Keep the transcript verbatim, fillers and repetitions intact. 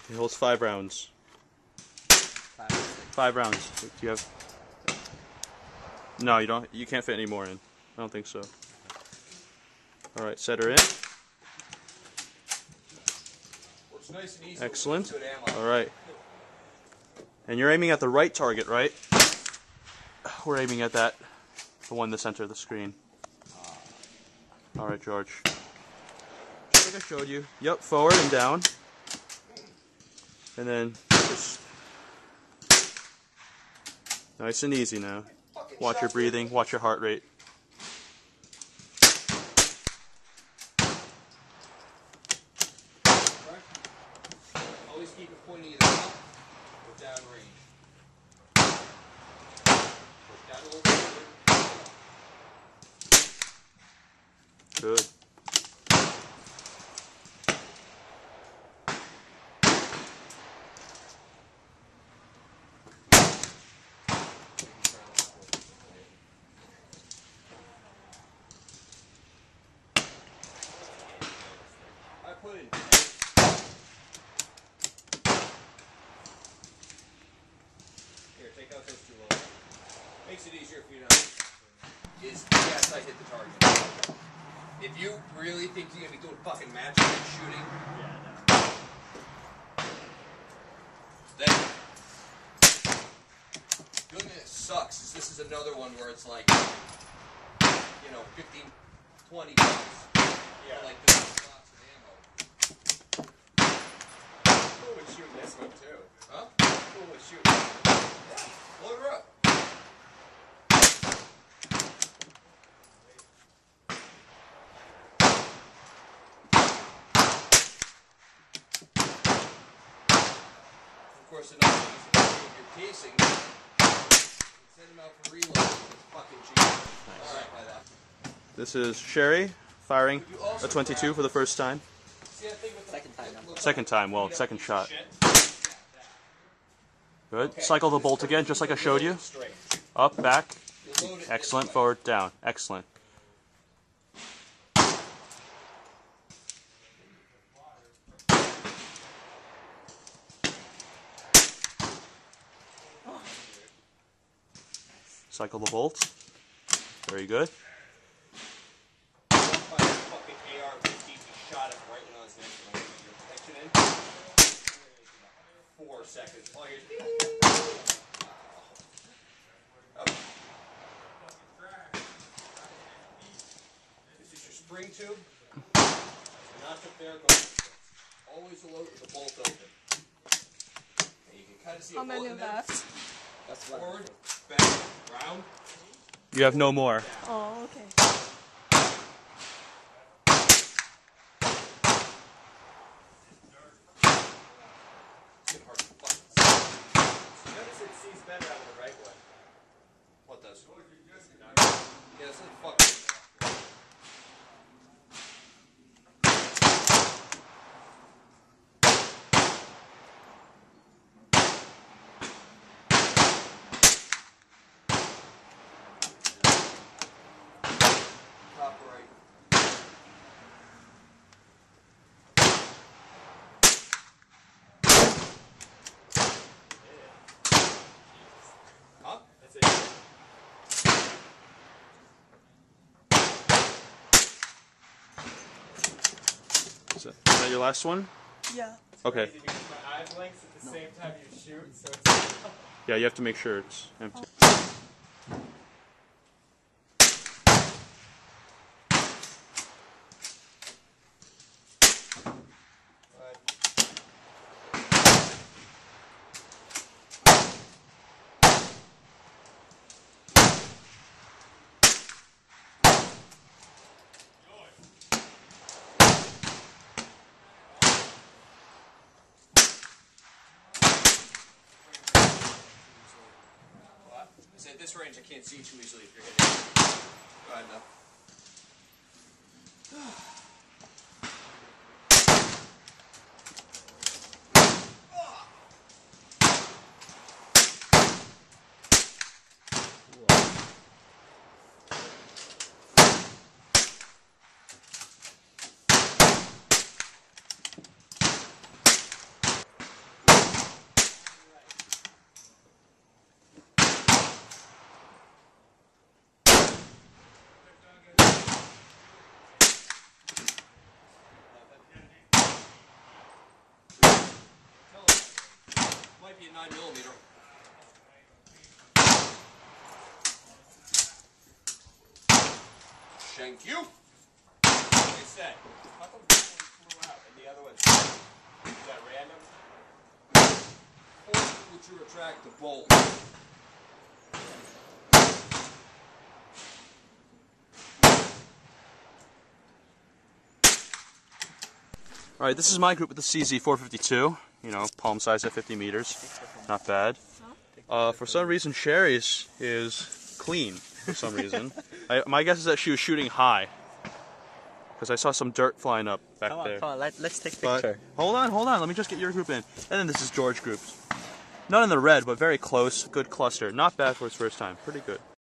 It holds five rounds. Five, five rounds. Do you have? No, you don't. You can't fit any more in. I don't think so. All right, set her in. Works nice and easy. Excellent. Good ammo. All right. And you're aiming at the right target, right? We're aiming at that, the one in the center of the screen. All right, George. Just like I showed you. Yep, forward and down. And then just nice and easy now. Watch your breathing, watch your heart rate. Always keep it pointing either up or down range. Push down a little bit. Good. I put in. Here, take out those two loads. Makes it easier for you to. Is yes, I hit the target. If you really think you're gonna be doing fucking magic and shooting, then the only thing that sucks is this is another one where it's like, you know, fifteen, twenty bucks. Yeah. For like this box of ammo. Cool with shooting this one too. Huh? Cool with shooting. Yeah. Load her up. Of course, another thing is if you improve your casing, send them out for reload. It's fucking cheap. Nice. Alright, by that. This is Sherry firing a twenty-two for the first time. See that thing with the Second time now. Second time, well, second shot. Good. Cycle the bolt again, just like I showed you. Up, back. You load it Excellent. this way. Forward, down. Excellent. Cycle the bolt. Very good. Find a fucking A R fifteen, he shot it right when I was next to my your protection in. Four seconds. Oh, you're... Oh. This is your spring tube. Notch up there. Go. Always load with the bolt open. And you can kind of see How a bolt many in there. left? That's what. Forward, back, round. You have no more. Oh, okay. It's getting hard to fucking see. Notice it sees better out of the right way. What does? Yeah, it's like fucking. Top right. Huh? That's it. Is that, is that your last one? Yeah. Okay. Crazy because my eye blinks at the same time you shoot, so it's Yeah, you have to make sure it's empty. Say at this range, I can't see too easily if you're hitting. Go ahead now. might be a nine millimeter. Thank you. Like I said, how come this one flew out and the other one? Is that random? Or would you retract the bolt? All right, this is my group with the C Z four fifty-two. You know, palm size at fifty meters. Not bad. Uh, for some reason, Sherry's is clean. For some reason, I, my guess is that she was shooting high because I saw some dirt flying up back Come on, there. come on, let, let's take a But picture. hold on, hold on. Let me just get your group in, and then this is George group's. Not in the red, but very close. Good cluster. Not bad for his first time. Pretty good.